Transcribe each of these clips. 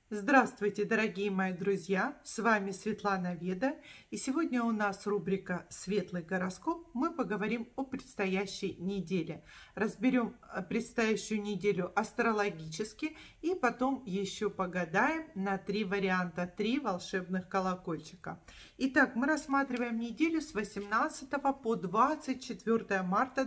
Здравствуйте, дорогие мои друзья! С вами Светлана Веда. И сегодня у нас рубрика «Светлый гороскоп». Мы поговорим о предстоящей неделе. Разберем предстоящую неделю астрологически и потом еще погадаем на 3 варианта, 3 волшебных колокольчика. Итак, мы рассматриваем неделю с 18 по 24 марта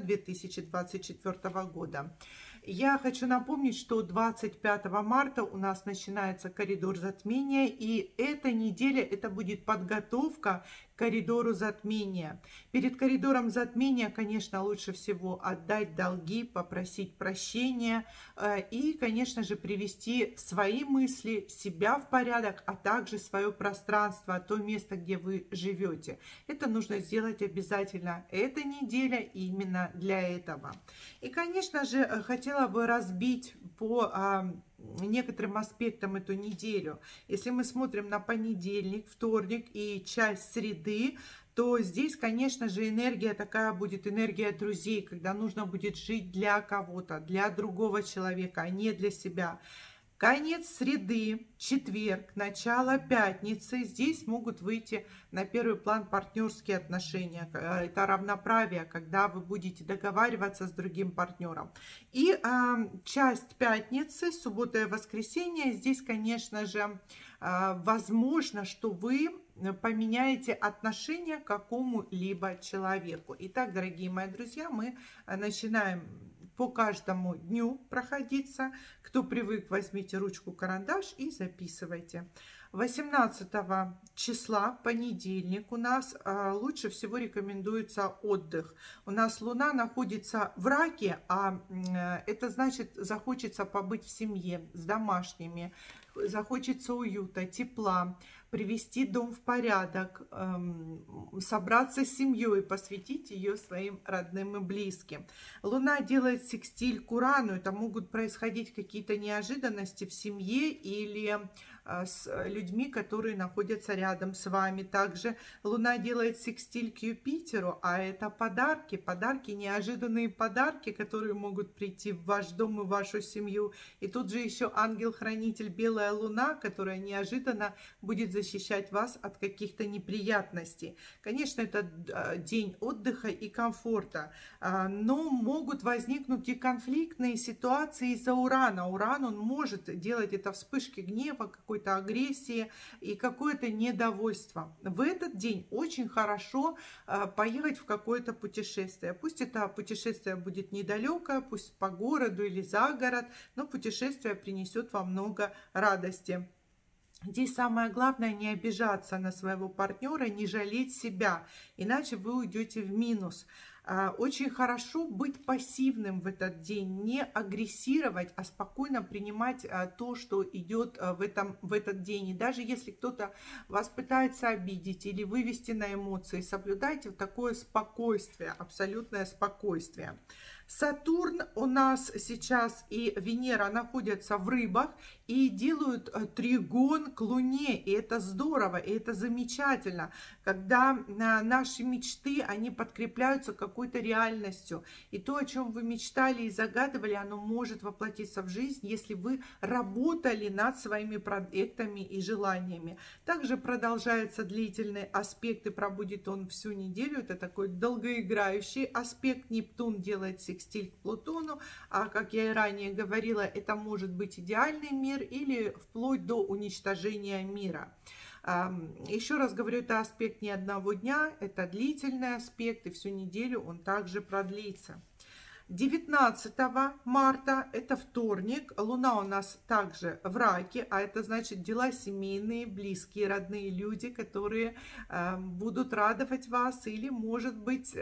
2024 года. Я хочу напомнить, что 25 марта у нас начинается коридор затмения, и эта неделя это будет подготовка к коридору затмения. Перед коридором затмения, конечно, лучше всего отдать долги, попросить прощения и, конечно же, привести свои мысли, себя в порядок, а также свое пространство, то место, где вы живете. Это нужно сделать обязательно. Эта неделя именно для этого. И, конечно же, хотела бы разбить по некоторым аспектам эту неделю. Если мы смотрим на понедельник, вторник и часть среды, то здесь, конечно же, энергия такая будет, энергия друзей, когда нужно будет жить для кого-то, для другого человека, а не для себя. Конец среды, четверг, начало пятницы. Здесь могут выйти на первый план партнерские отношения. Это равноправие, когда вы будете договариваться с другим партнером. И часть пятницы, суббота и воскресенье. Здесь, конечно же, возможно, что вы поменяете отношение к какому-либо человеку. Итак, дорогие мои друзья, мы начинаем по каждому дню проходиться. Кто привык, возьмите ручку, карандаш и записывайте. 18 числа, понедельник, у нас лучше всего рекомендуется отдых. У нас Луна находится в Раке, а это значит, захочется побыть в семье с домашними, захочется уюта, тепла, привести дом в порядок, собраться с семьей, посвятить ее своим родным и близким. Луна делает секстиль к Урану, это могут происходить какие-то неожиданности в семье или с людьми, которые находятся рядом с вами. Также Луна делает секстиль к Юпитеру, а это подарки, неожиданные подарки, которые могут прийти в ваш дом и в вашу семью. И тут же еще ангел-хранитель Белая Луна, которая неожиданно будет защищать вас от каких-то неприятностей. Конечно, это день отдыха и комфорта, но могут возникнуть и конфликтные ситуации из-за Урана. Уран, он может делать это вспышки гнева, какой-то агрессии и какое-то недовольство. В этот день очень хорошо поехать в какое-то путешествие. Пусть это путешествие будет недалекое, пусть по городу или за город, но путешествие принесет вам много радости. Здесь самое главное не обижаться на своего партнера, не жалеть себя, иначе вы уйдете в минус. Очень хорошо быть пассивным в этот день, не агрессировать, а спокойно принимать то, что идет в этот день. И даже если кто-то вас пытается обидеть или вывести на эмоции, соблюдайте вот такое спокойствие, абсолютное спокойствие. Сатурн у нас сейчас и Венера находятся в Рыбах и делают тригон к Луне. И это здорово, и это замечательно, когда наши мечты, они подкрепляются какой-то реальностью. И то, о чем вы мечтали и загадывали, оно может воплотиться в жизнь, если вы работали над своими проектами и желаниями. Также продолжается длительный аспект, и пробудет он всю неделю. Это такой долгоиграющий аспект. Нептун делает секстиль к Плутону, а как я и ранее говорила, это может быть идеальный мир или вплоть до уничтожения мира. Еще раз говорю, это аспект не одного дня, это длительный аспект, и всю неделю он также продлится. 19 марта, это вторник, Луна у нас также в Раке, а это значит дела семейные, близкие, родные люди, которые будут радовать вас или, может быть,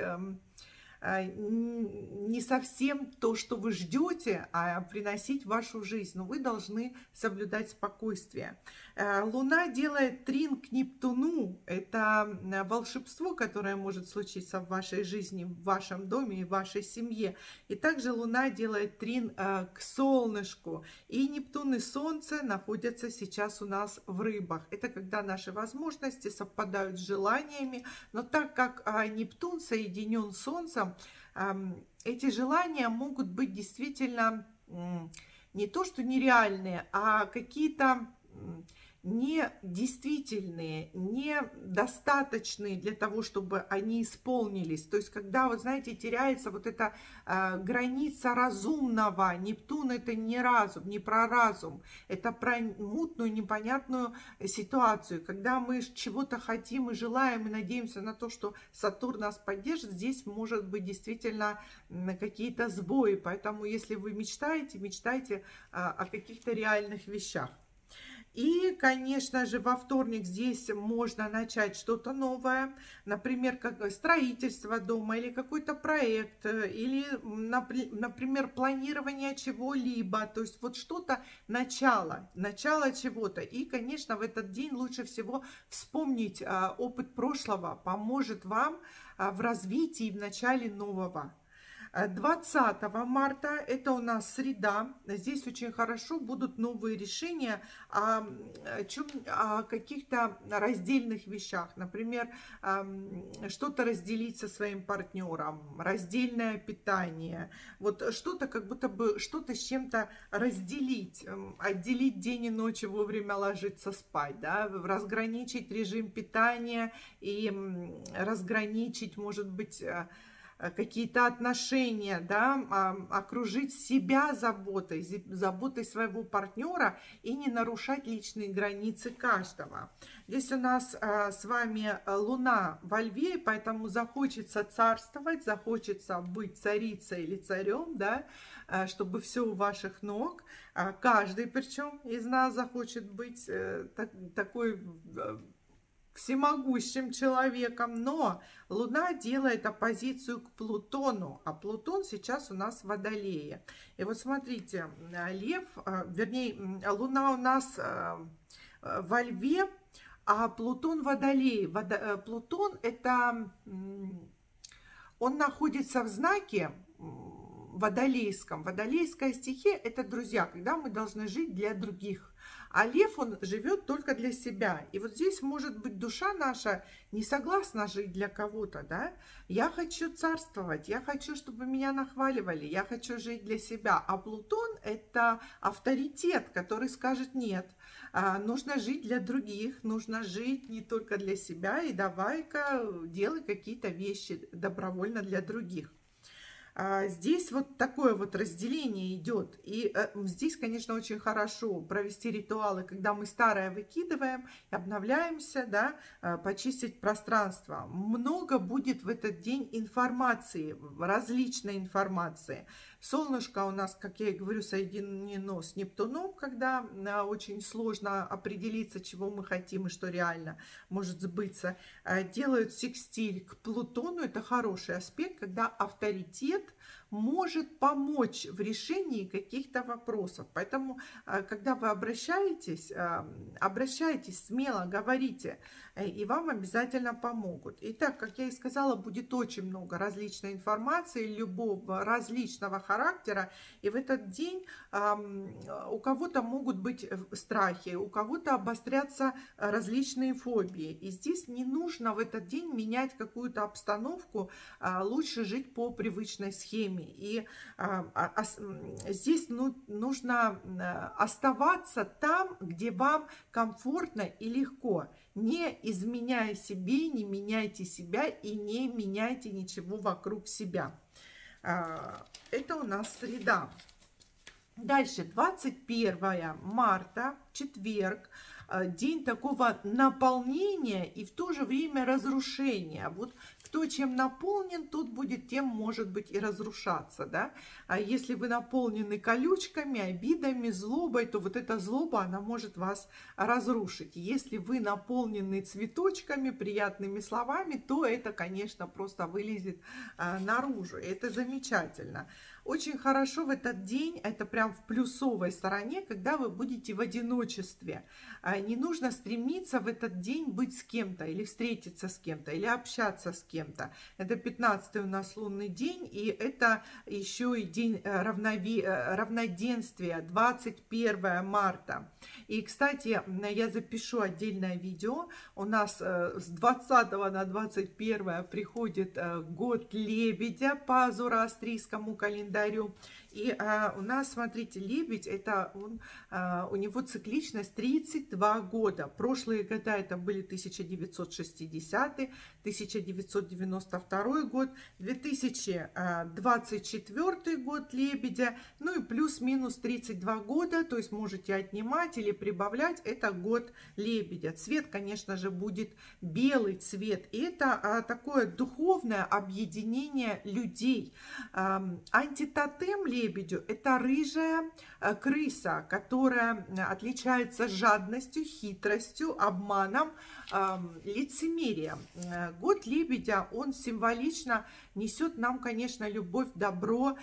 не совсем то, что вы ждете, а приносить в вашу жизнь. Но вы должны соблюдать спокойствие. Луна делает трин к Нептуну. Это волшебство, которое может случиться в вашей жизни, в вашем доме и в вашей семье. И также Луна делает трин к Солнышку. И Нептун и Солнце находятся сейчас у нас в Рыбах. Это когда наши возможности совпадают с желаниями. Но так как Нептун соединен с Солнцем, эти желания могут быть действительно не то что нереальные, а какие-то не действительные, недостаточные для того, чтобы они исполнились. То есть, когда, вот знаете, теряется вот эта граница разумного. Нептун — это не разум, не про разум, это про мутную, непонятную ситуацию. Когда мы чего-то хотим и желаем, и надеемся на то, что Сатурн нас поддержит, здесь может быть действительно какие-то сбои. Поэтому, если вы мечтаете, мечтайте о каких-то реальных вещах. И, конечно же, во вторник здесь можно начать что-то новое, например, как строительство дома или какой-то проект, или, например, планирование чего-либо, то есть вот что-то, начало чего-то. И, конечно, в этот день лучше всего вспомнить опыт прошлого, поможет вам в развитии, в начале нового. 20 марта, это у нас среда, здесь очень хорошо будут новые решения о каких-то раздельных вещах, например, что-то разделить со своим партнером, раздельное питание, вот что-то как будто бы что-то с чем-то разделить, отделить день и ночь, вовремя ложиться спать, да, разграничить режим питания и разграничить, может быть, какие-то отношения, да, окружить себя заботой, заботой своего партнера и не нарушать личные границы каждого. Здесь у нас с вами Луна во Льве, поэтому захочется царствовать, захочется быть царицей или царем, да, чтобы все у ваших ног. Каждый, причем, из нас захочет быть такой всемогущим человеком, но Луна делает оппозицию к Плутону, а Плутон сейчас у нас в Водолее. И вот смотрите, Лев, вернее, Луна у нас во Льве, а Плутон в Водолее. Плутон — это, он находится в знаке водолейском. Водолейская стихия — это, друзья, когда мы должны жить для других. А лев, он живет только для себя. И вот здесь, может быть, душа наша не согласна жить для кого-то, да? Я хочу царствовать, я хочу, чтобы меня нахваливали, я хочу жить для себя. А Плутон — это авторитет, который скажет: нет, нужно жить для других, нужно жить не только для себя, и давай-ка делай какие-то вещи добровольно для других. Здесь вот такое вот разделение идет. И здесь, конечно, очень хорошо провести ритуалы, когда мы старое выкидываем, обновляемся, да, почистить пространство. Много будет в этот день информации, различной информации. Солнышко у нас, как я и говорю, соединено с Нептуном, когда очень сложно определиться, чего мы хотим и что реально может сбыться. Делают секстиль к Плутону. Это хороший аспект, когда авторитет может помочь в решении каких-то вопросов. Поэтому, когда вы обращаетесь, смело говорите, и вам обязательно помогут. Итак, как я и сказала, будет очень много различной информации, любого различного характера. И в этот день у кого-то могут быть страхи, у кого-то обострятся различные фобии. И здесь не нужно в этот день менять какую-то обстановку, лучше жить по привычной схеме. И здесь нужно оставаться там, где вам комфортно и легко. Не изменяя себе, не меняйте себя и не меняйте ничего вокруг себя. Это у нас среда. Дальше, 21 марта, четверг, день такого наполнения и в то же время разрушения. Вот кто чем наполнен, тот будет тем, может быть, и разрушаться, да. А если вы наполнены колючками, обидами, злобой, то вот эта злоба, она может вас разрушить. Если вы наполнены цветочками, приятными словами, то это, конечно, просто вылезет наружу. И это замечательно. Очень хорошо в этот день, это прям в плюсовой стороне, когда вы будете в одиночестве. Не нужно стремиться в этот день быть с кем-то, или встретиться с кем-то, или общаться с кем-то. Это 15-й у нас лунный день, и это еще и день равноденствия, 21 марта. И, кстати, я запишу отдельное видео. У нас с 20 на 21 приходит год Лебедя по зороастрийскому календарю. И у нас, смотрите, лебедь, это он, у него цикличность 32 года. Прошлые года это были 1960, 1992 год, 2024 год лебедя, ну и плюс-минус 32 года, то есть можете отнимать или прибавлять, это год лебедя. Цвет, конечно же, будет белый цвет, и это такое духовное объединение людей. Антитотем лебедю – это рыжая крыса, которая отличается жадностью, хитростью, обманом, лицемерием. Год лебедя, он символично несет нам, конечно, любовь, добро,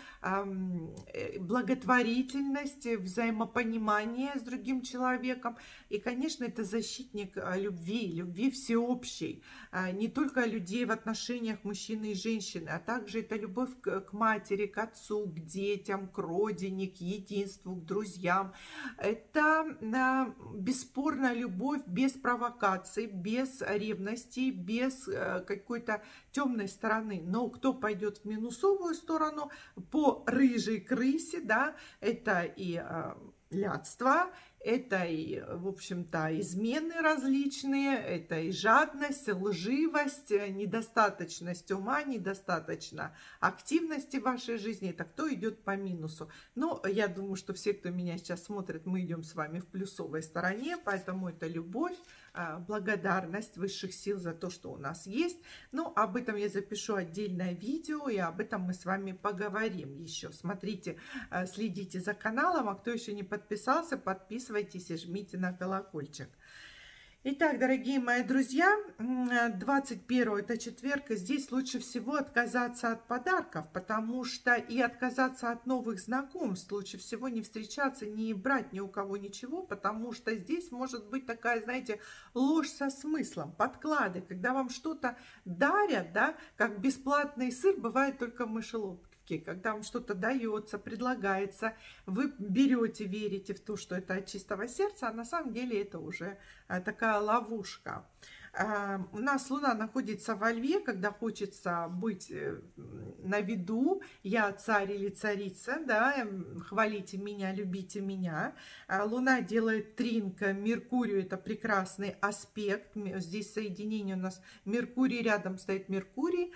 благотворительность, взаимопонимание с другим человеком. И, конечно, это защитник любви всеобщей. Не только людей в отношениях мужчины и женщины, а также это любовь к матери, к отцу, к детям, к родине, к единству, к друзьям. Это бесспорно любовь без провокаций, без ревности, без какой-то темной стороны. Но кто пойдет в минусовую сторону, по рыжей крысе, да, это и блядство, это и, в общем-то, измены различные, это и жадность, лживость, недостаточность ума, недостаточно активности в вашей жизни. Это кто идет по минусу. Но я думаю, что все, кто меня сейчас смотрит, мы идем с вами в плюсовой стороне, поэтому это любовь, благодарность высших сил за то, что у нас есть. Но об этом я запишу отдельное видео, и об этом мы с вами поговорим еще. Смотрите, следите за каналом, а кто еще не подписался, подписывайтесь и жмите на колокольчик. Итак, дорогие мои друзья, 21 это четверг, и здесь лучше всего отказаться от подарков, потому что и отказаться от новых знакомств, лучше всего не встречаться, не брать ни у кого ничего, потому что здесь может быть такая, знаете, ложь со смыслом, подклады, когда вам что-то дарят, да, как бесплатный сыр бывает только в мышеловке. Когда вам что-то дается, предлагается, вы берете, верите в то, что это от чистого сердца, а на самом деле это уже такая ловушка. У нас Луна находится во Льве, когда хочется быть на виду. Я царь или царица, да, хвалите меня, любите меня. Луна делает трин к Меркурию, это прекрасный аспект. Здесь соединение у нас Меркурий, рядом стоит Меркурий,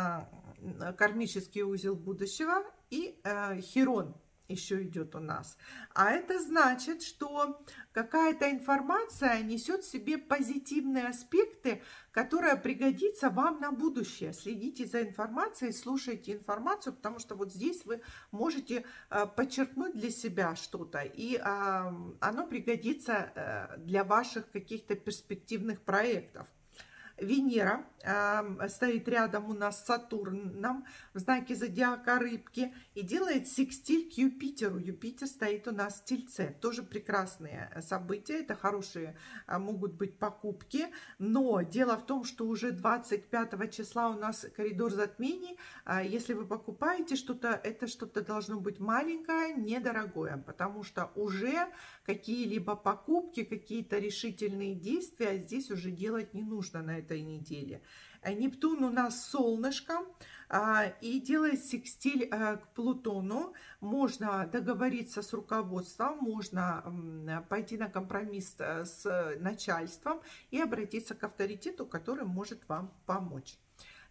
кармический узел будущего, и Хирон еще идет у нас. А это значит, что какая-то информация несет в себе позитивные аспекты, которая пригодится вам на будущее. Следите за информацией, слушайте информацию, потому что вот здесь вы можете подчеркнуть для себя что-то, и оно пригодится для ваших каких-то перспективных проектов. Венера стоит рядом у нас с Сатурном в знаке зодиака Рыбки и делает секстиль к Юпитеру. Юпитер стоит у нас в Тельце. Тоже прекрасные события, это хорошие могут быть покупки. Но дело в том, что уже 25 числа у нас коридор затмений. Если вы покупаете что-то, это что-то должно быть маленькое, недорогое, потому что уже какие-либо покупки, какие-то решительные действия здесь уже делать не нужно на этой неделе. Нептун у нас солнышко и делает секстиль к Плутону. Можно договориться с руководством, можно пойти на компромисс с начальством и обратиться к авторитету, который может вам помочь.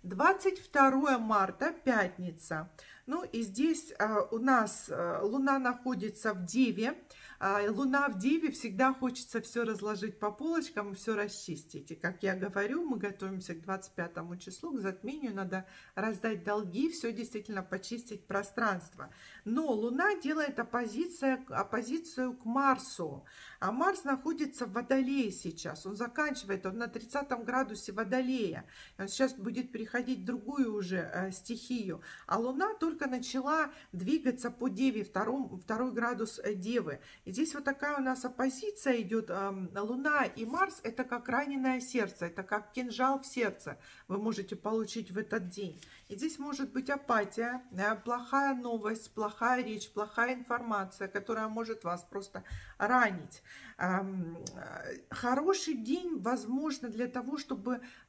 22 марта, пятница. Ну и здесь у нас Луна находится в Деве. Луна в Деве, всегда хочется все разложить по полочкам и все расчистить. И как я говорю, мы готовимся к 25 числу, к затмению, надо раздать долги, все действительно почистить пространство. Но Луна делает оппозицию к Марсу. А Марс находится в Водолее сейчас. Он заканчивает, он на 30 градусе Водолея. Он сейчас будет переходить в другую уже стихию. А Луна только начала двигаться по Деве, второй градус Девы. И здесь вот такая у нас оппозиция идет. Луна и Марс – это как раненое сердце, это как кинжал в сердце вы можете получить в этот день. И здесь может быть апатия, плохая новость, плохая речь, плохая информация, которая может вас просто ранить. Хороший день, возможно, для того, чтобы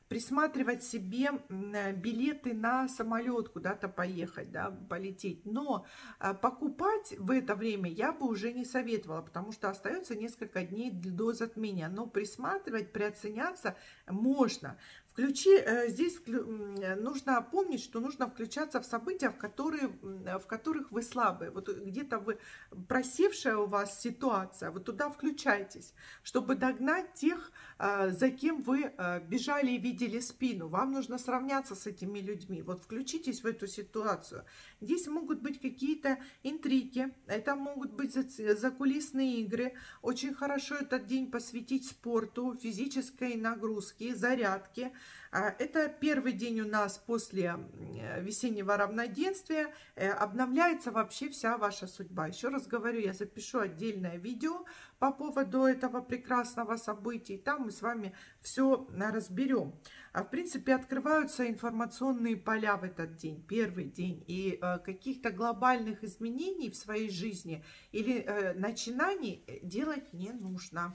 присматривать себе билеты на самолет, куда-то поехать, да, полететь. Но покупать в это время я бы уже не советовала, потому что остается несколько дней до затмения. Но присматривать, приоценяться можно. Здесь нужно помнить, что нужно включаться в события, в которых вы слабые. Вот где-то вы просевшая у вас ситуация, вот туда включайтесь, чтобы догнать тех, за кем вы бежали и видели спину. Вам нужно сравняться с этими людьми. Вот включитесь в эту ситуацию. Здесь могут быть какие-то интриги, это могут быть закулисные игры. Очень хорошо этот день посвятить спорту, физической нагрузке, зарядке. Это первый день у нас после весеннего равноденствия. Обновляется вообще вся ваша судьба. Еще раз говорю, я запишу отдельное видео по поводу этого прекрасного события. И там мы с вами все разберем. В принципе, открываются информационные поля в этот день, первый день. И каких-то глобальных изменений в своей жизни или начинаний делать не нужно.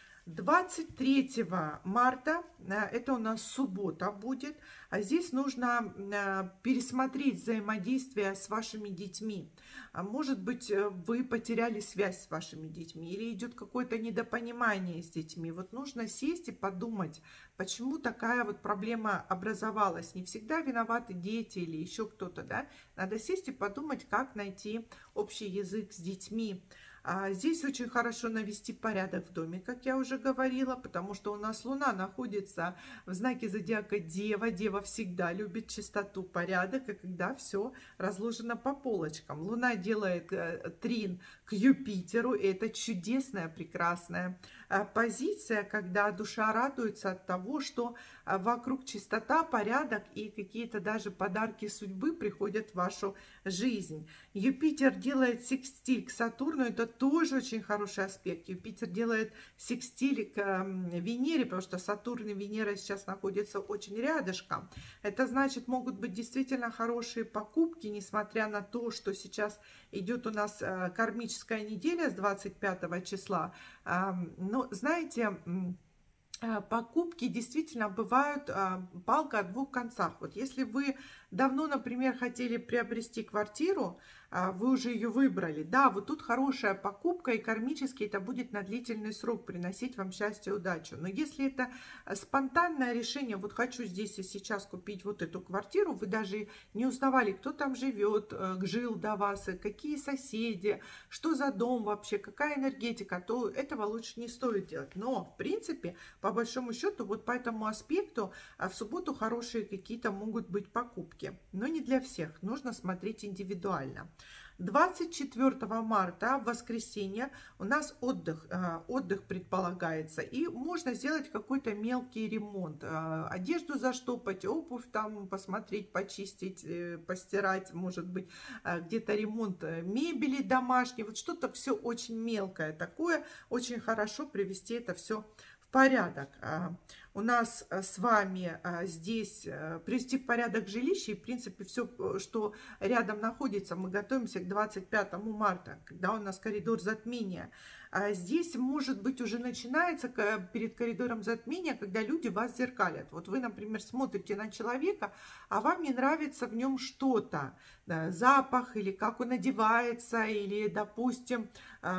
23 марта, это у нас суббота будет, а здесь нужно пересмотреть взаимодействие с вашими детьми. Может быть, вы потеряли связь с вашими детьми или идет какое-то недопонимание с детьми. Вот нужно сесть и подумать, почему такая вот проблема образовалась. Не всегда виноваты дети или еще кто-то, да? Надо сесть и подумать, как найти общий язык с детьми. Здесь очень хорошо навести порядок в доме, как я уже говорила, потому что у нас Луна находится в знаке зодиака Дева. Дева всегда любит чистоту, порядок, и когда все разложено по полочкам. Луна делает трин к Юпитеру, и это чудесная, прекрасная позиция, когда душа радуется от того, что вокруг чистота, порядок и какие-то даже подарки судьбы приходят в вашу жизнь. Юпитер делает секстиль к Сатурну, это тоже очень хороший аспект. Юпитер делает секстиль к Венере, потому что Сатурн и Венера сейчас находятся очень рядышком. Это значит, могут быть действительно хорошие покупки, несмотря на то, что сейчас идет у нас кармическая неделя с 25 числа. Но знаете, покупки действительно бывают палка о двух концах. Вот если вы давно, например, хотели приобрести квартиру, вы уже ее выбрали, да, вот тут хорошая покупка, и кармически это будет на длительный срок приносить вам счастье и удачу. Но если это спонтанное решение, вот хочу здесь и сейчас купить вот эту квартиру, вы даже не узнавали, кто там живет, жил до вас, какие соседи, что за дом вообще, какая энергетика, то этого лучше не стоит делать. Но, в принципе, по большому счету, вот по этому аспекту в субботу хорошие какие-то могут быть покупки, но не для всех, нужно смотреть индивидуально. 24 марта, в воскресенье, у нас отдых предполагается, и можно сделать какой-то мелкий ремонт, одежду заштопать, обувь там посмотреть, почистить, постирать, может быть, где-то ремонт мебели домашней, вот что-то все очень мелкое такое, очень хорошо привести это все в порядок. У нас с вами здесь привести в порядок жилище, и в принципе все, что рядом находится, мы готовимся к 25 марта, когда у нас коридор затмения. Здесь, может быть, уже начинается перед коридором затмения, когда люди вас зеркалят. Вот вы, например, смотрите на человека, а вам не нравится в нем что-то, да, запах, или как он одевается, или, допустим,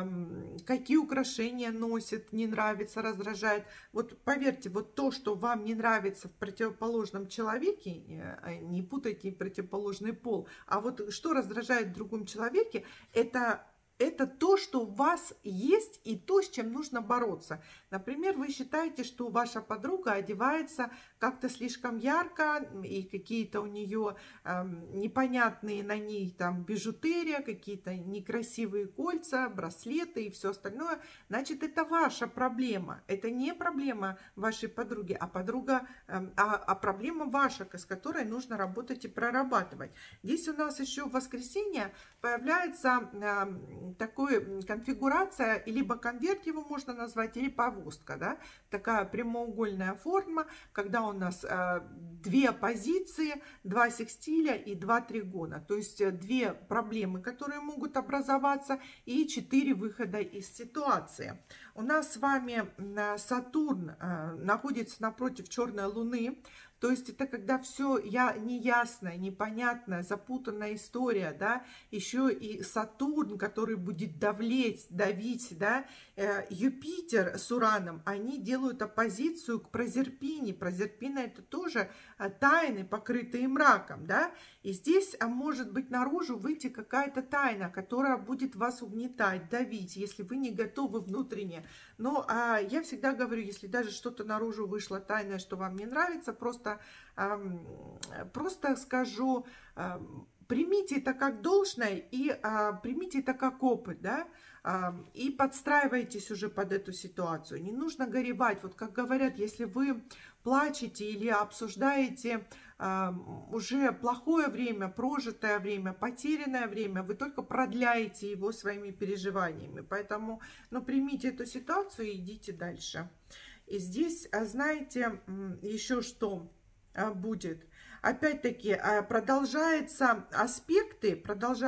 какие украшения носит, не нравится, раздражает. Вот поверьте, вот то, что вам не нравится в противоположном человеке, не путайте противоположный пол, а вот что раздражает в другом человеке, это то, что у вас есть, и то, с чем нужно бороться. Например, вы считаете, что ваша подруга одевается как-то слишком ярко, и какие-то у нее непонятные на ней там бижутерия, какие-то некрасивые кольца, браслеты и все остальное. Значит, это ваша проблема. Это не проблема вашей подруги, а проблема ваша, с которой нужно работать и прорабатывать. Здесь у нас еще в воскресенье появляется такой конфигурация, либо конверт его можно назвать, или повозка, да, такая прямоугольная форма, когда у нас две позиции, два секстиля и два тригона, то есть две проблемы, которые могут образоваться, и 4 выхода из ситуации. У нас с вами Сатурн находится напротив черной Луны. То есть это когда все неясная, непонятная, запутанная история, да, еще и Сатурн, который будет давить, да, Юпитер с Ураном, они делают оппозицию к Прозерпине. Прозерпина это тоже тайны, покрытые мраком, да, и здесь может быть наружу выйти какая-то тайна, которая будет вас угнетать, давить, если вы не готовы внутренне. Но я всегда говорю, если даже что-то наружу вышло тайное, что вам не нравится, просто скажу, примите это как должное и примите это как опыт, да, и подстраивайтесь уже под эту ситуацию. Не нужно горевать. Вот как говорят, если вы плачете или обсуждаете уже плохое время, прожитое время, потерянное время, вы только продляете его своими переживаниями. Поэтому, примите эту ситуацию и идите дальше. И здесь, знаете, еще что будет? Опять-таки, продолжаются аспекты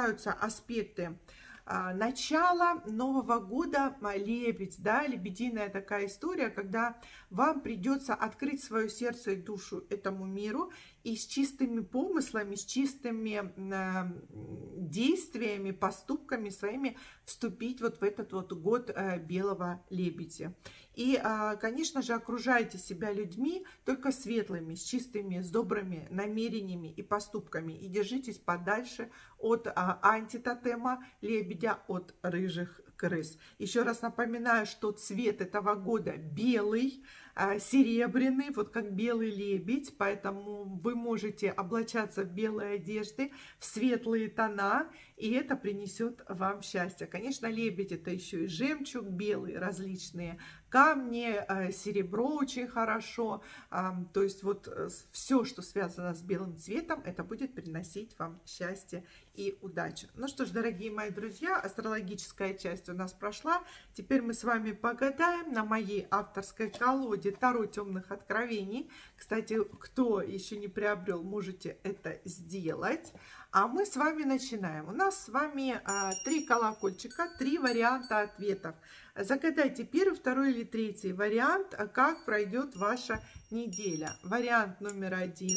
начала Нового года, Лебедь, да, лебединая такая история, когда вам придется открыть свое сердце и душу этому миру и с чистыми помыслами, с чистыми действиями, поступками своими вступить вот в этот вот год белого лебедя. И, конечно же, окружайте себя людьми только светлыми, с чистыми, с добрыми намерениями и поступками. И держитесь подальше от антитотема лебедя, от рыжих крыс. Еще раз напоминаю, что цвет этого года белый, серебряный, вот как белый лебедь, поэтому вы можете облачаться в белые одежды, в светлые тона, и это принесет вам счастье. Конечно, лебедь это еще и жемчуг белый, различные камни, серебро очень хорошо, то есть вот все, что связано с белым цветом, это будет приносить вам счастье и удачу. Ну что ж, дорогие мои друзья, астрологическая часть у нас прошла. Теперь мы с вами погадаем на моей авторской колоде Таро темных откровений. Кстати, кто еще не приобрел, можете это сделать. А мы с вами начинаем. У нас с вами 3 колокольчика, 3 варианта ответов. Загадайте первый, второй или третий вариант, как пройдет ваша неделя. Вариант номер 1,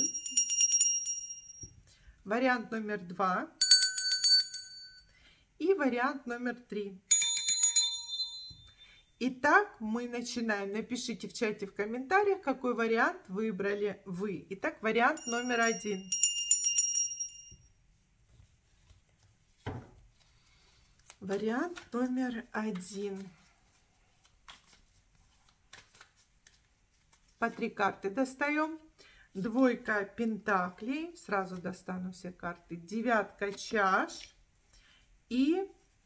вариант номер 2 и вариант номер 3. Итак, мы начинаем. Напишите в чате, в комментариях, какой вариант выбрали вы. Итак, вариант номер 1. Вариант номер 1. По 3 карты достаем. Двойка пентаклей. Сразу достану все карты. Девятка чаш. И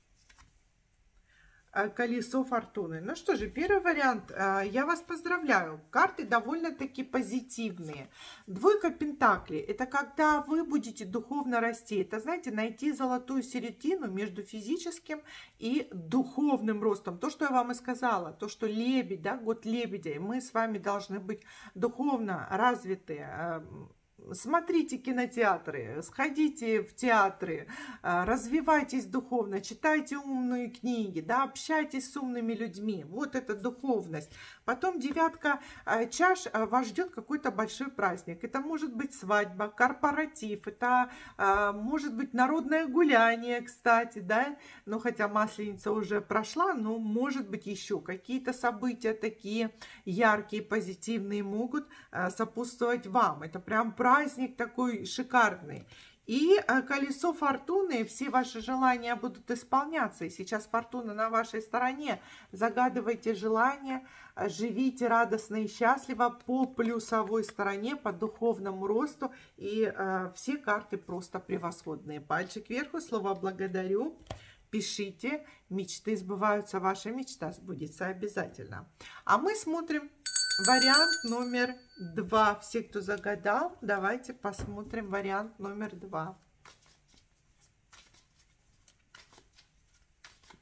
колесо фортуны. Ну что же, первый вариант. Я вас поздравляю. Карты довольно-таки позитивные. Двойка пентаклей. Это когда вы будете духовно расти. Это, знаете, найти золотую середину между физическим и духовным ростом. То, что я вам и сказала. То, что лебедь, да, год лебедя. И мы с вами должны быть духовно развитые. Смотрите кинотеатры, сходите в театры, развивайтесь духовно, читайте умные книги, да, общайтесь с умными людьми. Вот это духовность. Потом девятка чаш, вас ждет какой-то большой праздник. Это может быть свадьба, корпоратив, это может быть народное гуляние, кстати, да. Но хотя Масленица уже прошла, но может быть еще какие-то события такие яркие, позитивные могут сопутствовать вам. Это прям праздник такой шикарный. И колесо фортуны, все ваши желания будут исполняться. И сейчас фортуна на вашей стороне. Загадывайте желания, живите радостно и счастливо по плюсовой стороне, по духовному росту. И все карты просто превосходные. Пальчик вверху, слово благодарю. Пишите, мечты сбываются, ваша мечта сбудется обязательно. А мы смотрим вариант номер 2. Все, кто загадал, давайте посмотрим вариант номер 2.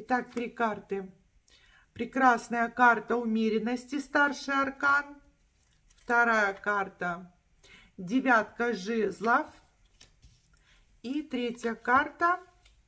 Итак, 3 карты. Прекрасная карта умеренности, старший аркан. Вторая карта девятка жезлов. И третья карта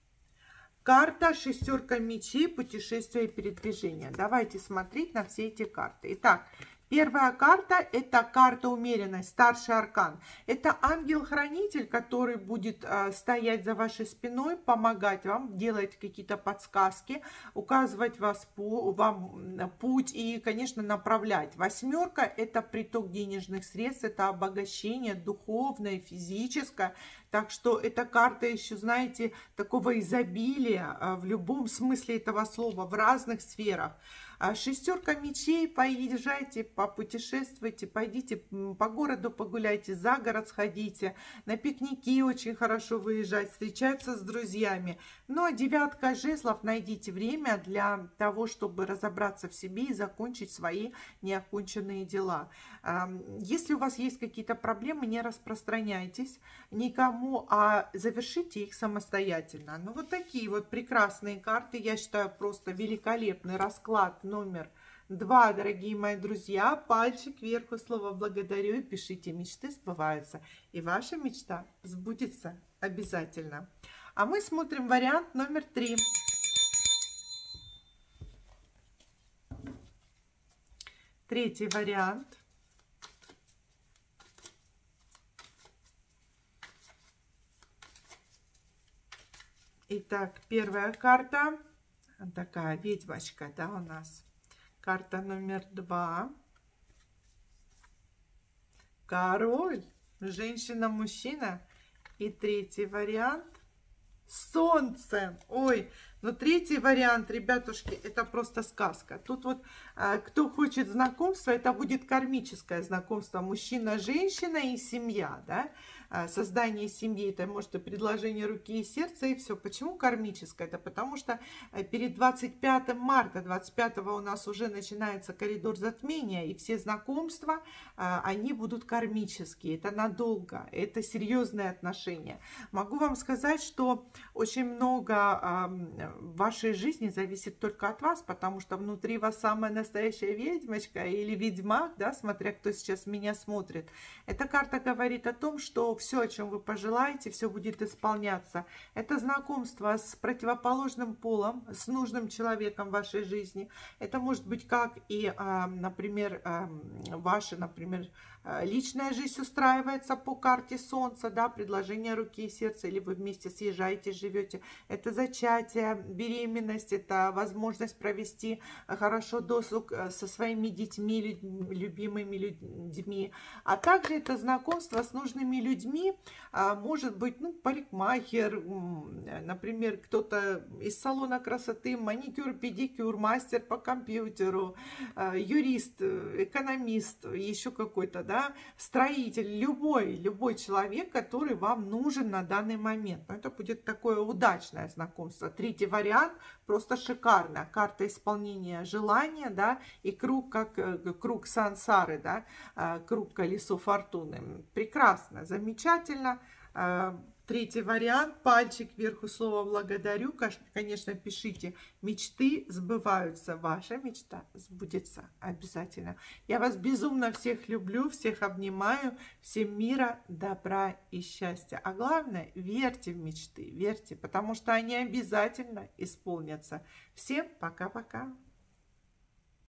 шестерка мечей, путешествие и передвижение. Давайте смотреть на все эти карты. Итак, первая карта – это карта умеренность, старший аркан. Это ангел-хранитель, который будет стоять за вашей спиной, помогать вам, делать какие-то подсказки, указывать вам путь и, конечно, направлять. Восьмерка – это приток денежных средств, это обогащение духовное, физическое. Так что эта карта еще, знаете, такого изобилия в любом смысле этого слова, в разных сферах. Шестерка мечей, поезжайте, попутешествуйте, пойдите по городу погуляйте, за город сходите, на пикники очень хорошо выезжать, встречаться с друзьями. Ну а девятка жезлов, найдите время для того, чтобы разобраться в себе и закончить свои неоконченные дела. Если у вас есть какие-то проблемы, не распространяйтесь никому, а завершите их самостоятельно. Ну вот такие вот прекрасные карты, я считаю, просто великолепный расклад номер 2, дорогие мои друзья. Пальчик вверх, слово благодарю и пишите: мечты сбываются. И ваша мечта сбудется обязательно. А мы смотрим вариант номер 3. Третий вариант. Итак, первая карта. Такая ведьмочка, да, у нас. Карта номер 2. Король, женщина-мужчина. И третий вариант. Солнце. Ой, но третий вариант, ребятушки, это просто сказка. Тут вот, кто хочет знакомства, это будет кармическое знакомство. Мужчина, женщина и семья, да. Создание семьи, это может и предложение руки и сердца, и все. Почему кармическое? Это потому что перед 25 марта, 25 у нас уже начинается коридор затмения, и все знакомства, они будут кармические. Это надолго, это серьезные отношения. Могу вам сказать, что очень много в вашей жизни зависит только от вас, потому что внутри вас самая настоящая ведьмочка или ведьмак, да, смотря кто сейчас меня смотрит. Эта карта говорит о том, что все, о чем вы пожелаете, все будет исполняться. Это знакомство с противоположным полом, с нужным человеком в вашей жизни. Это может быть как и, например, ваша, например, личная жизнь устраивается по карте Солнца, да, предложение руки и сердца, или вы вместе съезжаете, живете. Это зачатие, беременность, это возможность провести хорошо досуг со своими детьми, любимыми людьми. А также это знакомство с нужными людьми, может быть, ну, парикмахер, например, кто-то из салона красоты, маникюр, педикюр, мастер по компьютеру, юрист, экономист, еще какой-то, да, строитель, любой человек, который вам нужен на данный момент. Но это будет такое удачное знакомство. Третий вариант просто шикарно. Карта исполнения желания, да, и круг, как круг сансары, да, круг колесо фортуны. Прекрасно, замечательно. Третий вариант, пальчик вверху, слово благодарю. Конечно, пишите: мечты сбываются. Ваша мечта сбудется обязательно. Я вас безумно всех люблю, всех обнимаю. Всем мира, добра и счастья. А главное, верьте в мечты, верьте, потому что они обязательно исполнятся. Всем пока-пока.